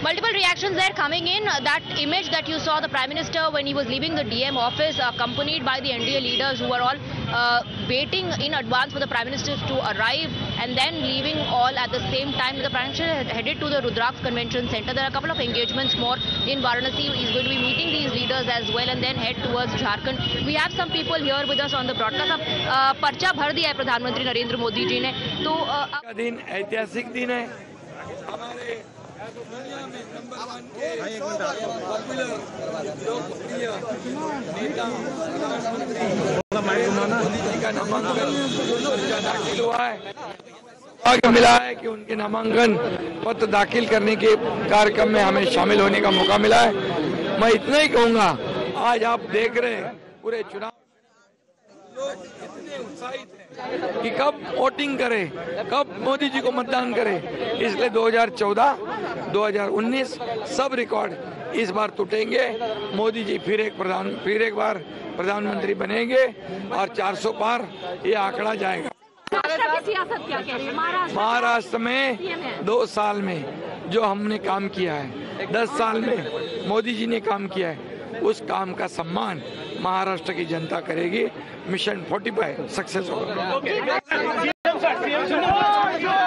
Multiple reactions there coming in. That image that you saw, the Prime Minister when he was leaving the DM office, accompanied by the NDA leaders who were all waiting in advance for the Prime Minister to arrive, and then leaving all at the same time. The Prime Minister headed to the Rudraksh Convention Center. There are a couple of engagements more in Varanasi. He's going to be meeting these leaders as well, and then head towards Jharkhand. We have some people here with us on the broadcast. अब पर्चा भर दिया है प्रधानमंत्री नरेंद्र मोदी जी ने, तो दिन ऐतिहासिक दिन है हमारे दुनिया में नंबर 1 के पॉपुलर लोकप्रिय नेता प्रधानमंत्री का नामांकन दाखिल हुआ है। भाग्य मिला है कि उनके नामांकन पत्र दाखिल करने के कार्यक्रम में हमें शामिल होने का मौका मिला है। मैं इतना ही कहूँगा, आज आप देख रहे हैं पूरे चुनाव लोग इतने उत्साहित हैं कि कब वोटिंग करें, कब मोदी जी को मतदान करें। इसलिए 2014, 2019 सब रिकॉर्ड इस बार टूटेंगे। मोदी जी फिर एक बार प्रधानमंत्री बनेंगे और 400 पार ये आंकड़ा जाएगा। सियासत क्या कह रही है? महाराष्ट्र में 2 साल में जो हमने काम किया है, 10 साल में मोदी जी ने काम किया है, उस काम का सम्मान महाराष्ट्र की जनता करेगी। मिशन 45 सक्सेस होगा।